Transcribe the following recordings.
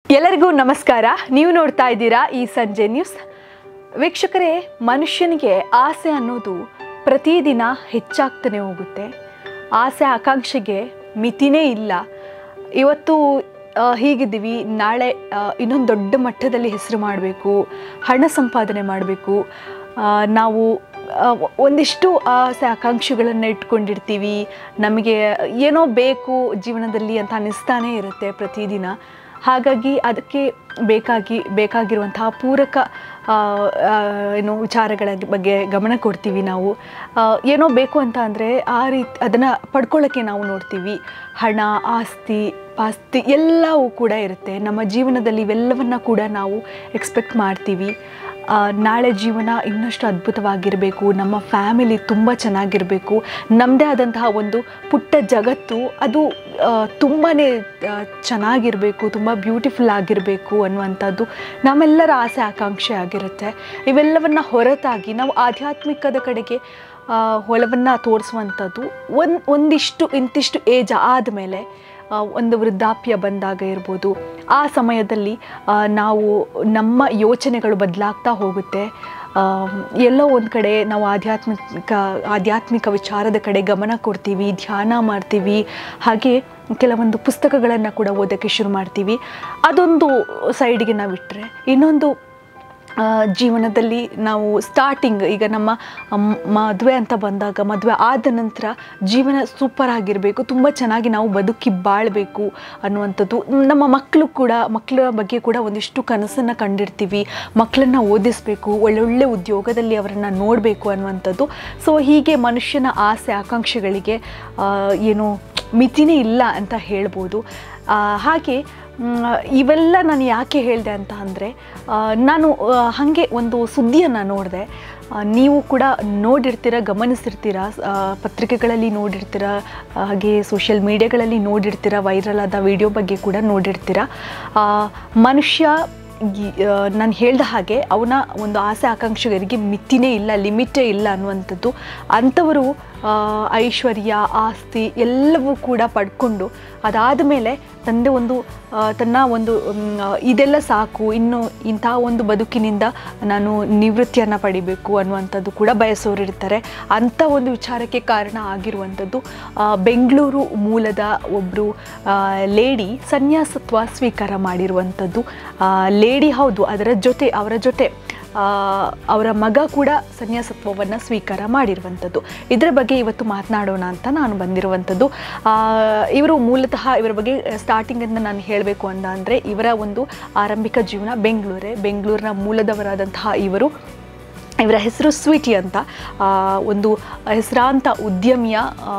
ಎಲ್ಲರಿಗೂ ನಮಸ್ಕಾರ. ನೀವು ನೋಡ್ತಾ ಇದ್ದೀರಾ ಈ ಸಂಜೆ ನ್ಯೂಸ್. ವೀಕ್ಷಕರೇ, ಮನುಷ್ಯನಿಗೆ ಆಸೆ ಅನ್ನೋದು ಪ್ರತಿದಿನ ಹೆಚ್ಚಾಗ್ತಾನೆ ಹೋಗುತ್ತೆ. ಆಸೆ ಆಕಾಂಕ್ಷೆಗೆ ಮಿತಿನೇ ಇಲ್ಲ. ಇವತ್ತು ಹೀಗಿದ್ದೀವಿ, ನಾಳೆ ಇನ್ನೊಂದು ದೊಡ್ಡ ಮಟ್ಟದಲ್ಲಿ ಹೆಸರು ಮಾಡಬೇಕು, ಹಣ ಸಂಪಾದನೆ ಮಾಡಬೇಕು. ನಾವು ಒಂದಿಷ್ಟು ಆಸೆ ಆಕಾಂಕ್ಷೆಗಳನ್ನು ಇಟ್ಕೊಂಡಿರ್ತೀವಿ. ನಮಗೆ ಏನೋ ಬೇಕು ಜೀವನದಲ್ಲಿ ಅಂತ ಅನ್ನಿಸ್ತಾನೇ ಇರುತ್ತೆ ಪ್ರತಿದಿನ. ಹಾಗಾಗಿ ಅದಕ್ಕೆ ಬೇಕಾಗಿರುವಂತಹ ಪೂರಕ ವಿಚಾರಗಳ ಬಗ್ಗೆ ಗಮನ ಕೊಡ್ತೀವಿ. ನಾವು ಏನೋ ಬೇಕು ಅಂತ ಅಂದರೆ ಆ ರೀತಿ ಅದನ್ನು ಪಡ್ಕೊಳ್ಳೋಕ್ಕೆ ನಾವು ನೋಡ್ತೀವಿ. ಹಣ, ಆಸ್ತಿ, ಪಾಸ್ತಿ ಎಲ್ಲವೂ ಕೂಡ ಇರುತ್ತೆ ನಮ್ಮ ಜೀವನದಲ್ಲಿ. ಇವೆಲ್ಲವನ್ನು ಕೂಡ ನಾವು ಎಕ್ಸ್ಪೆಕ್ಟ್ ಮಾಡ್ತೀವಿ. ನಾಳೆ ಜೀವನ ಇನ್ನಷ್ಟು ಅದ್ಭುತವಾಗಿರಬೇಕು, ನಮ್ಮ ಫ್ಯಾಮಿಲಿ ತುಂಬ ಚೆನ್ನಾಗಿರಬೇಕು, ನಮ್ಮದೇ ಆದಂತಹ ಒಂದು ಪುಟ್ಟ ಜಗತ್ತು ಅದು ತುಂಬಾ ಚೆನ್ನಾಗಿರಬೇಕು, ತುಂಬ ಬ್ಯೂಟಿಫುಲ್ ಆಗಿರಬೇಕು ಅನ್ನುವಂಥದ್ದು ನಮ್ಮೆಲ್ಲರ ಆಸೆ ಆಕಾಂಕ್ಷೆ ಆಗಿರುತ್ತೆ. ಇವೆಲ್ಲವನ್ನು ಹೊರತಾಗಿ ನಾವು ಆಧ್ಯಾತ್ಮಿಕದ ಕಡೆಗೆ ಒಲವನ್ನು ತೋರಿಸುವಂಥದ್ದು ಇಂತಿಷ್ಟು ಏಜ್ ಆದಮೇಲೆ, ಒಂದು ವೃದ್ಧಾಪ್ಯ ಬಂದಾಗ ಇರ್ಬೋದು, ಆ ಸಮಯದಲ್ಲಿ ನಾವು ನಮ್ಮ ಯೋಚನೆಗಳು ಬದಲಾಗ್ತಾ ಹೋಗುತ್ತೆ. ಎಲ್ಲೋ ಒಂದು ಕಡೆ ನಾವು ಆಧ್ಯಾತ್ಮಿಕ ವಿಚಾರದ ಕಡೆ ಗಮನ ಕೊಡ್ತೀವಿ, ಧ್ಯಾನ ಮಾಡ್ತೀವಿ, ಹಾಗೆ ಕೆಲವೊಂದು ಪುಸ್ತಕಗಳನ್ನು ಕೂಡ ಓದೋಕ್ಕೆ ಶುರು ಮಾಡ್ತೀವಿ. ಅದೊಂದು ಸೈಡಿಗೆ ನಾವು ಇಟ್ಟರೆ, ಇನ್ನೊಂದು ಜೀವನದಲ್ಲಿ ನಾವು ಸ್ಟಾರ್ಟಿಂಗ್, ಈಗ ನಮ್ಮ ಮದುವೆ ಅಂತ ಬಂದಾಗ, ಮದುವೆ ಆದ ನಂತರ ಜೀವನ ಸೂಪರ್ ಆಗಿರಬೇಕು, ತುಂಬ ಚೆನ್ನಾಗಿ ನಾವು ಬದುಕಿ ಬಾಳಬೇಕು ಅನ್ನುವಂಥದ್ದು. ನಮ್ಮ ಮಕ್ಕಳ ಬಗ್ಗೆ ಕೂಡ ಒಂದಿಷ್ಟು ಕನಸನ್ನು ಕಂಡಿರ್ತೀವಿ. ಮಕ್ಕಳನ್ನು ಓದಿಸಬೇಕು, ಒಳ್ಳೊಳ್ಳೆ ಉದ್ಯೋಗದಲ್ಲಿ ಅವರನ್ನು ನೋಡಬೇಕು ಅನ್ನುವಂಥದ್ದು. ಸೊ ಹೀಗೆ ಮನುಷ್ಯನ ಆಸೆ ಆಕಾಂಕ್ಷೆಗಳಿಗೆ ಏನು ಮಿತಿನೇ ಇಲ್ಲ ಅಂತ ಹೇಳ್ಬೋದು. ಹಾಗೆ ಇವೆಲ್ಲ ನಾನು ಯಾಕೆ ಹೇಳಿದೆ ಅಂತ ಅಂದರೆ, ನಾನು ಹಾಗೆ ಒಂದು ಸುದ್ದಿಯನ್ನು ನೋಡಿದೆ. ನೀವು ಕೂಡ ನೋಡಿರ್ತೀರ, ಗಮನಿಸಿರ್ತೀರ, ಪತ್ರಿಕೆಗಳಲ್ಲಿ ನೋಡಿರ್ತೀರ, ಹಾಗೆ ಸೋಷಿಯಲ್ ಮೀಡಿಯಾಗಳಲ್ಲಿ ನೋಡಿರ್ತೀರ, ವೈರಲ್ ಆದ ವಿಡಿಯೋ ಬಗ್ಗೆ ಕೂಡ ನೋಡಿರ್ತೀರ. ಮನುಷ್ಯ ನಾನು ಹೇಳ್ದ ಹಾಗೆ ಅವನ ಒಂದು ಆಸೆ ಆಕಾಂಕ್ಷೆಗಳಿಗೆ ಮಿತಿನೇ ಇಲ್ಲ, ಲಿಮಿಟೇ ಇಲ್ಲ ಅನ್ನುವಂಥದ್ದು. ಅಂಥವರು ಐಶ್ವರ್ಯ, ಆಸ್ತಿ ಎಲ್ಲವೂ ಕೂಡ ಪಡ್ಕೊಂಡು ಅದಾದ ಮೇಲೆ ತನ್ನ ಒಂದು ಇದೆಲ್ಲ ಸಾಕು, ಇನ್ನು ಇಂಥ ಒಂದು ಬದುಕಿನಿಂದ ನಾನು ನಿವೃತ್ತಿಯನ್ನು ಪಡಿಬೇಕು ಅನ್ನುವಂಥದ್ದು ಕೂಡ ಬಯಸೋರಿರ್ತಾರೆ. ಅಂಥ ಒಂದು ವಿಚಾರಕ್ಕೆ ಕಾರಣ ಆಗಿರುವಂಥದ್ದು ಬೆಂಗಳೂರು ಮೂಲದ ಒಬ್ಬರು ಲೇಡಿ ಸನ್ಯಾಸತ್ವ ಸ್ವೀಕಾರ ಮಾಡಿರುವಂಥದ್ದು. ಲೇಡಿ ಹೌದು, ಅವರ ಜೊತೆ ಅವರ ಮಗ ಕೂಡ ಸನ್ಯಾಸತ್ವವನ್ನು ಸ್ವೀಕಾರ ಮಾಡಿರುವಂಥದ್ದು. ಇದರ ಬಗ್ಗೆ ಇವತ್ತು ಮಾತನಾಡೋಣ ಅಂತ ನಾನು ಬಂದಿರುವಂಥದ್ದು. ಇವರು ಮೂಲತಃ ಇವರ ಬಗ್ಗೆ ಸ್ಟಾರ್ಟಿಂಗಿಂದ ನಾನು ಹೇಳಬೇಕು ಅಂದರೆ, ಇವರ ಒಂದು ಆರಂಭಿಕ ಜೀವನ ಬೆಂಗಳೂರಿನ ಮೂಲದವರಾದಂತಹ ಇವರ ಹೆಸರು ಸ್ವೀಟಿ ಅಂತ. ಒಂದು ಹೆಸರಾಂತ ಉದ್ಯಮಿಯ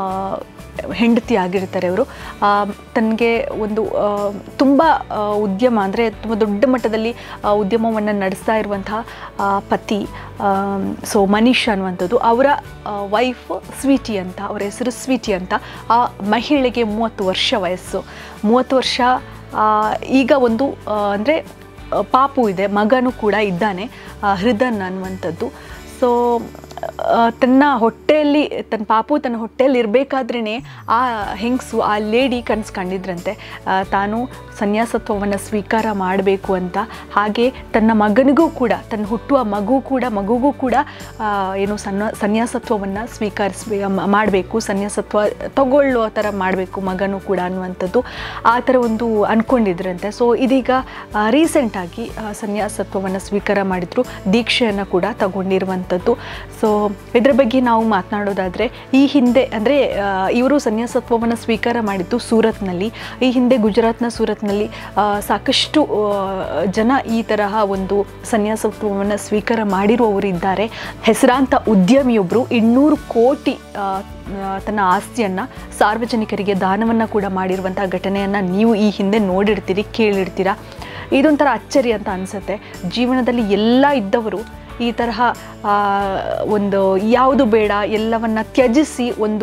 ಹೆಂಡತಿ ಆಗಿರ್ತಾರೆ ಅವರು. ತನಗೆ ಒಂದು ತುಂಬ ಉದ್ಯಮ ಅಂದರೆ ತುಂಬ ದೊಡ್ಡ ಮಟ್ಟದಲ್ಲಿ ಉದ್ಯಮವನ್ನು ನಡೆಸ್ತಾ ಇರುವಂತಹ ಪತಿ ಮನೀಶ್ ಅನ್ನುವಂಥದ್ದು. ಅವರ ವೈಫ್ ಸ್ವೀಟಿ ಅಂತ, ಅವರ ಹೆಸರು ಸ್ವೀಟಿ ಅಂತ. ಆ ಮಹಿಳೆಗೆ 30 ವರ್ಷ ವಯಸ್ಸು. 30 ವರ್ಷ ಈಗ ಒಂದು ಅಂದರೆ ಪಾಪು ಇದೆ, ಮಗನೂ ಕೂಡ ಇದ್ದಾನೆ, ಹೃದನ್ ಅನ್ನುವಂಥದ್ದು. ಸೊ ತನ್ನ ಪಾಪು ತನ್ನ ಹೊಟ್ಟೆಯಲ್ಲಿ ಇರಬೇಕಾದ್ರೇ ಆ ಹೆಂಗಸು, ಆ ಲೇಡಿ ಕಂಡಿದ್ರಂತೆ ತಾನು ಸನ್ಯಾಸತ್ವವನ್ನು ಸ್ವೀಕಾರ ಮಾಡಬೇಕು ಅಂತ. ಹಾಗೆ ತನ್ನ ಮಗನಿಗೂ ಕೂಡ, ತನ್ನ ಹುಟ್ಟುವ ಮಗುಗೂ ಕೂಡ ಸನ್ಯಾಸತ್ವವನ್ನು ಮಾಡಬೇಕು, ಸನ್ಯಾಸತ್ವ ತಗೊಳ್ಳೋ ಥರ ಮಾಡಬೇಕು ಮಗನೂ ಕೂಡ ಅನ್ನುವಂಥದ್ದು. ಆ ಥರ ಒಂದು ಅಂದ್ಕೊಂಡಿದ್ರಂತೆ. ಸೊ ಇದೀಗ ರೀಸೆಂಟಾಗಿ ಸನ್ಯಾಸತ್ವವನ್ನು ಸ್ವೀಕಾರ ಮಾಡಿದ್ರು, ದೀಕ್ಷೆಯನ್ನು ಕೂಡ ತಗೊಂಡಿರುವಂಥದ್ದು. ಸೊ ಇದರ ಬಗ್ಗೆ ನಾವು ಮಾತನಾಡೋದಾದರೆ, ಈ ಹಿಂದೆ ಅಂದರೆ ಇವರು ಸನ್ಯಾಸತ್ವವನ್ನು ಸ್ವೀಕಾರ ಮಾಡಿದ್ದು ಸೂರತ್ನಲ್ಲಿ. ಈ ಹಿಂದೆ ಗುಜರಾತ್ನ ಸೂರತ್ನಲ್ಲಿ ಸಾಕಷ್ಟು ಜನ ಈ ತರಹ ಒಂದು ಸನ್ಯಾಸತ್ವವನ್ನು ಸ್ವೀಕಾರ ಮಾಡಿರುವವರು ಇದ್ದಾರೆ. ಹೆಸರಾಂತ ಉದ್ಯಮಿಯೊಬ್ಬರು 200 ಕೋಟಿ ತನ್ನ ಆಸ್ತಿಯನ್ನು ಸಾರ್ವಜನಿಕರಿಗೆ ದಾನವನ್ನು ಕೂಡ ಮಾಡಿರುವಂಥ ಘಟನೆಯನ್ನು ನೀವು ಈ ಹಿಂದೆ ನೋಡಿರ್ತೀರಿ, ಕೇಳಿರ್ತೀರ. ಇದೊಂಥರ ಅಚ್ಚರಿ ಅಂತ ಅನಿಸುತ್ತೆ. ಜೀವನದಲ್ಲಿ ಎಲ್ಲ ಇದ್ದವರು ಈ ತರಹ ಒಂದು ಯಾವುದು ಬೇಡ ಎಲ್ಲವನ್ನು ತ್ಯಜಿಸಿ ಒಂದು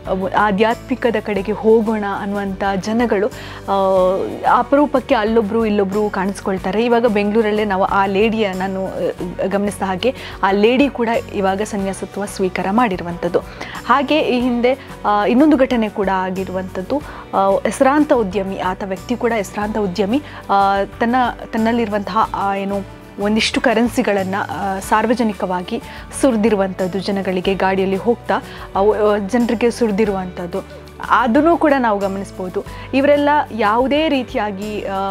ಆಧ್ಯಾತ್ಮಿಕದ ಕಡೆಗೆ ಹೋಗೋಣ ಅನ್ನುವಂಥ ಜನಗಳು ಅಪರೂಪಕ್ಕೆ ಅಲ್ಲೊಬ್ಬರು ಇಲ್ಲೊಬ್ಬರು ಕಾಣಿಸ್ಕೊಳ್ತಾರೆ. ಇವಾಗ ಬೆಂಗಳೂರಲ್ಲೇ ನಾವು ಆ ಲೇಡಿಯ ನಾನು ಗಮನಿಸಿದ ಹಾಗೆ ಆ ಲೇಡಿ ಕೂಡ ಇವಾಗ ಸನ್ಯಾಸತ್ವ ಸ್ವೀಕಾರ ಮಾಡಿರುವಂಥದ್ದು. ಹಾಗೆ ಈ ಹಿಂದೆ ಇನ್ನೊಂದು ಘಟನೆ ಕೂಡ ಆಗಿರುವಂಥದ್ದು. ಹೆಸರಾಂತ ಉದ್ಯಮಿ, ಆತ ವ್ಯಕ್ತಿ ಕೂಡ ಹೆಸರಾಂತ ಉದ್ಯಮಿ, ತನ್ನಲ್ಲಿರುವಂತಹ ಏನು ಒಂದಿಷ್ಟು ಕರೆನ್ಸಿಗಳನ್ನು ಸಾರ್ವಜನಿಕವಾಗಿ ಸುರಿದಿರುವಂಥದ್ದು, ಜನಗಳಿಗೆ ಗಾಡಿಯಲ್ಲಿ ಹೋಗ್ತಾ ಜನರಿಗೆ ಸುರಿದಿರುವಂಥದ್ದು, ಅದನ್ನು ಕೂಡ ನಾವು ಗಮನಿಸ್ಬೋದು. ಇವರೆಲ್ಲ ಯಾವುದೇ ರೀತಿಯಾಗಿ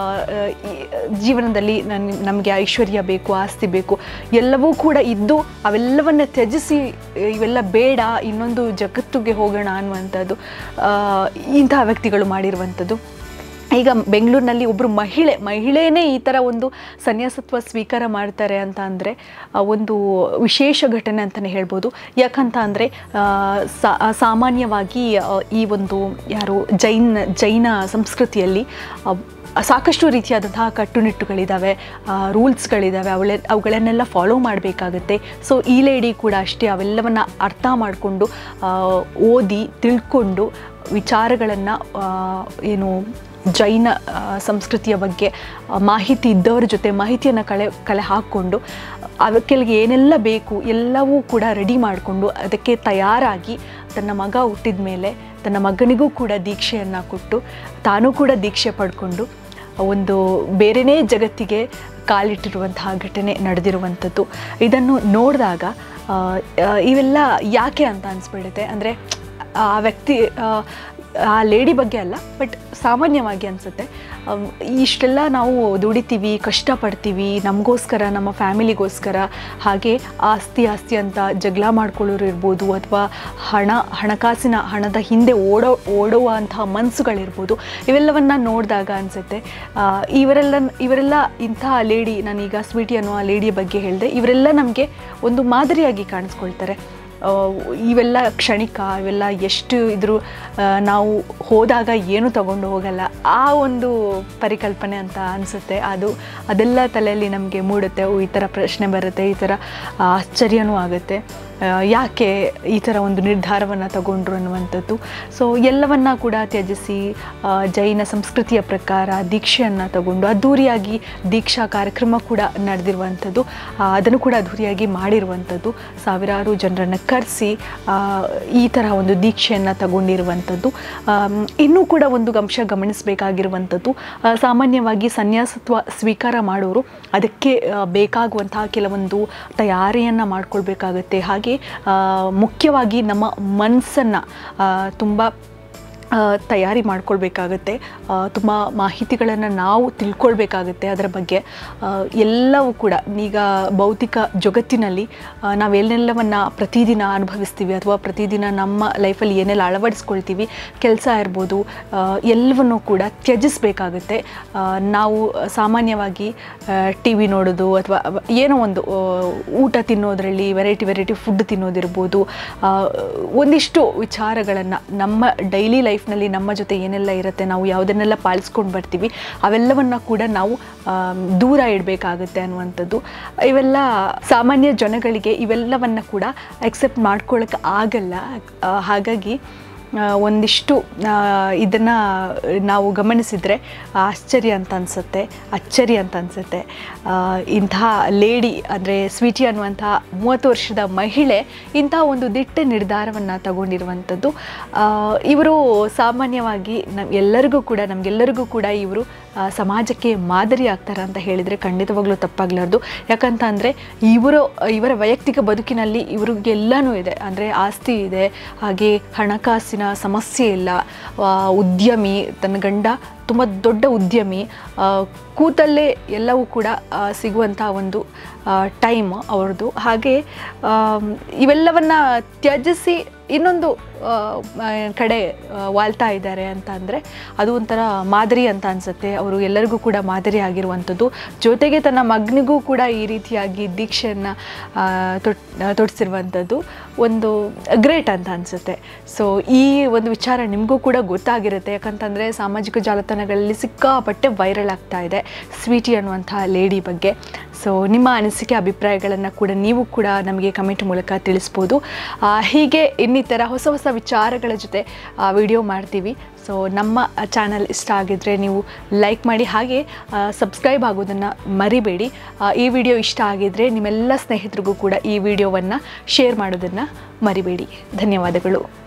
ಜೀವನದಲ್ಲಿ ನಮಗೆ ಐಶ್ವರ್ಯ ಬೇಕು, ಆಸ್ತಿ ಬೇಕು, ಎಲ್ಲವೂ ಕೂಡ ಇದ್ದು ಅವೆಲ್ಲವನ್ನು ತ್ಯಜಿಸಿ ಇವೆಲ್ಲ ಬೇಡ, ಇನ್ನೊಂದು ಜಗತ್ತಿಗೆ ಹೋಗೋಣ ಅನ್ನುವಂಥದ್ದು ಇಂತಹ ವ್ಯಕ್ತಿಗಳು ಮಾಡಿರುವಂಥದ್ದು. ಈಗ ಬೆಂಗಳೂರಿನಲ್ಲಿ ಒಬ್ಬರು ಮಹಿಳೆಯೇ ಈ ಥರ ಒಂದು ಸನ್ಯಾಸತ್ವ ಸ್ವೀಕಾರ ಮಾಡ್ತಾರೆ ಅಂತ ಅಂದರೆ ಒಂದು ವಿಶೇಷ ಘಟನೆ ಅಂತಲೇ ಹೇಳ್ಬೋದು. ಯಾಕಂತ ಅಂದರೆ ಸಾಮಾನ್ಯವಾಗಿ ಈ ಒಂದು ಜೈನ ಸಂಸ್ಕೃತಿಯಲ್ಲಿ ಸಾಕಷ್ಟು ರೀತಿಯಾದಂತಹ ಕಟ್ಟುನಿಟ್ಟುಗಳಿದ್ದಾವೆ, ರೂಲ್ಸ್ಗಳಿದ್ದಾವೆ, ಅವುಗಳನ್ನೆಲ್ಲ ಫಾಲೋ ಮಾಡಬೇಕಾಗತ್ತೆ. ಸೊ ಈ ಲೇಡಿ ಕೂಡ ಅಷ್ಟೇ ಅವೆಲ್ಲವನ್ನು ಅರ್ಥ ಮಾಡಿಕೊಂಡು ಓದಿ ತಿಳ್ಕೊಂಡು ವಿಚಾರಗಳನ್ನು ಏನು ಜೈನ ಸಂಸ್ಕೃತಿಯ ಬಗ್ಗೆ ಮಾಹಿತಿ ಇದ್ದವರ ಜೊತೆ ಮಾಹಿತಿಯನ್ನು ಕಲೆ ಹಾಕ್ಕೊಂಡು ಅದಕ್ಕೆ ಏನೆಲ್ಲ ಬೇಕು ಎಲ್ಲವೂ ಕೂಡ ರೆಡಿ ಮಾಡಿಕೊಂಡು ಅದಕ್ಕೆ ತಯಾರಾಗಿ ತನ್ನ ಮಗ ಹುಟ್ಟಿದ ಮೇಲೆ ತನ್ನ ಮಗನಿಗೂ ಕೂಡ ದೀಕ್ಷೆಯನ್ನು ಕೊಟ್ಟು ತಾನೂ ಕೂಡ ದೀಕ್ಷೆ ಪಡ್ಕೊಂಡು ಒಂದು ಬೇರೆಯೇ ಜಗತ್ತಿಗೆ ಕಾಲಿಟ್ಟಿರುವಂತಹ ಘಟನೆ ನಡೆದಿರುವಂಥದ್ದು. ಇದನ್ನು ನೋಡಿದಾಗ ಇವೆಲ್ಲ ಯಾಕೆ ಅಂತ ಅನಿಸ್ಬಿಡುತ್ತೆ. ಅಂದರೆ ಆ ವ್ಯಕ್ತಿ ಆ ಲೇಡಿ ಬಗ್ಗೆ ಅಲ್ಲ, ಬಟ್ ಸಾಮಾನ್ಯವಾಗಿ ಅನಿಸುತ್ತೆ. ಇಷ್ಟೆಲ್ಲ ನಾವು ದುಡಿತೀವಿ, ಕಷ್ಟಪಡ್ತೀವಿ, ನಮಗೋಸ್ಕರ, ನಮ್ಮ ಫ್ಯಾಮಿಲಿಗೋಸ್ಕರ, ಹಾಗೆ ಆಸ್ತಿ ಅಂತ ಜಗಳ ಮಾಡ್ಕೊಳ್ಳೋರು ಇರ್ಬೋದು, ಅಥವಾ ಹಣದ ಹಿಂದೆ ಓಡುವಂತಹ ಮನಸ್ಸುಗಳಿರ್ಬೋದು. ಇವೆಲ್ಲವನ್ನು ನೋಡಿದಾಗ ಅನಿಸುತ್ತೆ ಇವರೆಲ್ಲ ಇಂತಹ ಲೇಡಿ, ನಾನೀಗ ಸ್ವೀಟಿ ಅನ್ನೋ ಆ ಲೇಡಿಯ ಬಗ್ಗೆ ಹೇಳಿದೆ, ಇವರೆಲ್ಲ ನಮಗೆ ಒಂದು ಮಾದರಿಯಾಗಿ ಕಾಣಿಸ್ಕೊಳ್ತಾರೆ. ಇವೆಲ್ಲ ಕ್ಷಣಿಕ, ಇವೆಲ್ಲ ಎಷ್ಟು ಇದ್ರೂ ನಾವು ಹೋದಾಗ ಏನು ತಗೊಂಡು ಹೋಗಲ್ಲ, ಆ ಒಂದು ಪರಿಕಲ್ಪನೆ ಅಂತ ಅನಿಸುತ್ತೆ. ಅದೆಲ್ಲ ತಲೆಯಲ್ಲಿ ನಮಗೆ ಮೂಡುತ್ತೆ. ಈ ಥರ ಪ್ರಶ್ನೆ ಬರುತ್ತೆ, ಈ ಥರ ಆಶ್ಚರ್ಯನೂ ಆಗುತ್ತೆ, ಯಾಕೆ ಈ ಥರ ಒಂದು ನಿರ್ಧಾರವನ್ನು ತಗೊಂಡ್ರು ಅನ್ನುವಂಥದ್ದು. ಸೊ ಎಲ್ಲವನ್ನ ಕೂಡ ತ್ಯಜಿಸಿ ಜೈನ ಸಂಸ್ಕೃತಿಯ ಪ್ರಕಾರ ದೀಕ್ಷೆಯನ್ನು ತಗೊಂಡು ಅದ್ಧೂರಿಯಾಗಿ ದೀಕ್ಷಾ ಕಾರ್ಯಕ್ರಮ ಕೂಡ ನಡೆದಿರುವಂಥದ್ದು, ಅದನ್ನು ಕೂಡ ಅದ್ಧೂರಿಯಾಗಿ ಮಾಡಿರುವಂಥದ್ದು, ಸಾವಿರಾರು ಜನರನ್ನು ಕರೆಸಿ ಈ ಥರ ಒಂದು ದೀಕ್ಷೆಯನ್ನು ತಗೊಂಡಿರುವಂಥದ್ದು. ಇನ್ನೂ ಕೂಡ ಒಂದು ಅಂಶ ಗಮನಿಸಬೇಕಾಗಿರುವಂಥದ್ದು, ಸಾಮಾನ್ಯವಾಗಿ ಸನ್ಯಾಸತ್ವ ಸ್ವೀಕಾರ ಮಾಡೋರು ಅದಕ್ಕೆ ಬೇಕಾಗುವಂತಹ ಕೆಲವೊಂದು ತಯಾರಿಯನ್ನು ಮಾಡ್ಕೊಳ್ಬೇಕಾಗತ್ತೆ. ಹಾಗೆ ಮುಖ್ಯವಾಗಿ ನಮ್ಮ ಮನಸ್ಸನ್ನು ತುಂಬ ತಯಾರಿ ಮಾಡ್ಕೊಳ್ಬೇಕಾಗತ್ತೆ, ತುಂಬ ಮಾಹಿತಿಗಳನ್ನು ನಾವು ತಿಳ್ಕೊಳ್ಬೇಕಾಗತ್ತೆ ಅದರ ಬಗ್ಗೆ. ಎಲ್ಲವೂ ಕೂಡ ಈಗ ಭೌತಿಕ ಜಗತ್ತಿನಲ್ಲಿ ನಾವೆಲ್ಲವನ್ನ ಪ್ರತಿದಿನ ಅನುಭವಿಸ್ತೀವಿ, ಅಥವಾ ಪ್ರತಿದಿನ ನಮ್ಮ ಲೈಫಲ್ಲಿ ಏನೆಲ್ಲ ಅಳವಡಿಸ್ಕೊಳ್ತೀವಿ, ಕೆಲಸ ಇರ್ಬೋದು, ಎಲ್ಲವನ್ನೂ ಕೂಡ ತ್ಯಜಿಸಬೇಕಾಗತ್ತೆ. ನಾವು ಸಾಮಾನ್ಯವಾಗಿ ಟಿ ವಿ ನೋಡೋದು ಅಥವಾ ಏನೋ ಒಂದು ಊಟ ತಿನ್ನೋದರಲ್ಲಿ ವೆರೈಟಿ ಫುಡ್ ತಿನ್ನೋದಿರ್ಬೋದು, ಒಂದಿಷ್ಟು ವಿಚಾರಗಳನ್ನು ನಮ್ಮ ಡೈಲಿ ಲೈಫ್ನಲ್ಲಿ ನಮ್ಮ ಜೊತೆ ಏನೆಲ್ಲ ಇರುತ್ತೆ, ನಾವು ಯಾವುದನ್ನೆಲ್ಲ ಪಾಲಿಸ್ಕೊಂಡು ಬರ್ತೀವಿ, ಅವೆಲ್ಲವನ್ನು ಕೂಡ ನಾವು ದೂರ ಇಡಬೇಕಾಗುತ್ತೆ ಅನ್ನುವಂಥದ್ದು. ಇವೆಲ್ಲ ಸಾಮಾನ್ಯ ಜನಗಳಿಗೆ ಇವೆಲ್ಲವನ್ನು ಕೂಡ ಅಕ್ಸೆಪ್ಟ್ ಮಾಡ್ಕೊಳ್ಳೋಕ್ಕೆ ಆಗಲ್ಲ. ಹಾಗಾಗಿ ಒಂದಿಷ್ಟು ಇದನ್ನು ನಾವು ಗಮನಿಸಿದರೆ ಅಚ್ಚರಿ ಅಂತ ಅನಿಸುತ್ತೆ. ಇಂತಹ ಲೇಡಿ ಅಂದರೆ ಸ್ವೀಟಿ ಅನ್ನುವಂಥ 30 ವರ್ಷದ ಮಹಿಳೆ ಇಂಥ ಒಂದು ದಿಟ್ಟ ನಿರ್ಧಾರವನ್ನು ತಗೊಂಡಿರುವಂಥದ್ದು. ಇವರು ಸಾಮಾನ್ಯವಾಗಿ ನಮಗೆಲ್ಲರಿಗೂ ಕೂಡ ಇವರು ಸಮಾಜಕ್ಕೆ ಮಾದರಿ ಆಗ್ತಾರೆ ಅಂತ ಹೇಳಿದರೆ ಖಂಡಿತವಾಗ್ಲೂ ತಪ್ಪಾಗಲಾರ್ದು. ಯಾಕಂತ ಅಂದರೆ ಇವರ ವೈಯಕ್ತಿಕ ಬದುಕಿನಲ್ಲಿ ಇವ್ರಿಗೆಲ್ಲನೂ ಇದೆ. ಅಂದರೆ ಆಸ್ತಿ ಇದೆ, ಹಾಗೆ ಹಣಕಾಸಿನ ಸಮಸ್ಯೆ ಇಲ್ಲ, ಉದ್ಯಮಿ, ತನ್ನ ಗಂಡ ತುಂಬ ದೊಡ್ಡ ಉದ್ಯಮಿ, ಕೂತಲ್ಲೇ ಎಲ್ಲವೂ ಕೂಡ ಸಿಗುವಂಥ ಒಂದು ಟೈಮ್ ಅವ್ರದ್ದು. ಹಾಗೆ ಇವೆಲ್ಲವನ್ನು ತ್ಯಜಿಸಿ ಇನ್ನೊಂದು ಕಡೆ ವಾಲ್ತಾ ಇದ್ದಾರೆ ಅಂತ ಅಂದರೆ ಅದು ಒಂಥರ ಮಾದರಿ ಅಂತ ಅನಿಸುತ್ತೆ. ಅವರು ಎಲ್ಲರಿಗೂ ಕೂಡ ಮಾದರಿ ಆಗಿರುವಂಥದ್ದು. ಜೊತೆಗೆ ತನ್ನ ಮಗನಿಗೂ ಕೂಡ ಈ ರೀತಿಯಾಗಿ ದೀಕ್ಷೆಯನ್ನು ತೊಡಿಸಿರುವಂಥದ್ದು ಒಂದು ಗ್ರೇಟ್ ಅಂತ ಅನಿಸುತ್ತೆ. ಸೊ ಈ ಒಂದು ವಿಚಾರ ನಿಮಗೂ ಕೂಡ ಗೊತ್ತಾಗಿರುತ್ತೆ, ಯಾಕಂತಂದರೆ ಸಾಮಾಜಿಕ ಜಾಲತಾಣಗಳಲ್ಲಿ ಸಿಕ್ಕಾಪಟ್ಟೆ ವೈರಲ್ ಆಗ್ತಾ ಇದೆ ಸ್ವೀಟಿ ಅನ್ನುವಂಥ ಲೇಡಿ ಬಗ್ಗೆ. ಸೊ ನಿಮ್ಮ ಅನಿಸಿಕೆ ಅಭಿಪ್ರಾಯಗಳನ್ನು ಕೂಡ ನೀವು ಕೂಡ ನಮಗೆ ಕಮೆಂಟ್ ಮೂಲಕ ತಿಳಿಸ್ಬೋದು. ಹೀಗೆ ಇನ್ನಿತರ ಹೊಸ ಹೊಸ ವಿಚಾರಗಳ ಜೊತೆ ವಿಡಿಯೋ ಮಾಡ್ತೀವಿ. ಸೊ ನಮ್ಮ ಚಾನಲ್ ಇಷ್ಟ ಆಗಿದ್ದರೆ ನೀವು ಲೈಕ್ ಮಾಡಿ, ಹಾಗೆ ಸಬ್ಸ್ಕ್ರೈಬ್ ಆಗೋದನ್ನು ಮರಿಬೇಡಿ. ಈ ವಿಡಿಯೋ ಇಷ್ಟ ಆಗಿದ್ದರೆ ನಿಮ್ಮೆಲ್ಲ ಸ್ನೇಹಿತರಿಗೂ ಕೂಡ ಈ ವಿಡಿಯೋವನ್ನು ಶೇರ್ ಮಾಡೋದನ್ನು ಮರಿಬೇಡಿ. ಧನ್ಯವಾದಗಳು.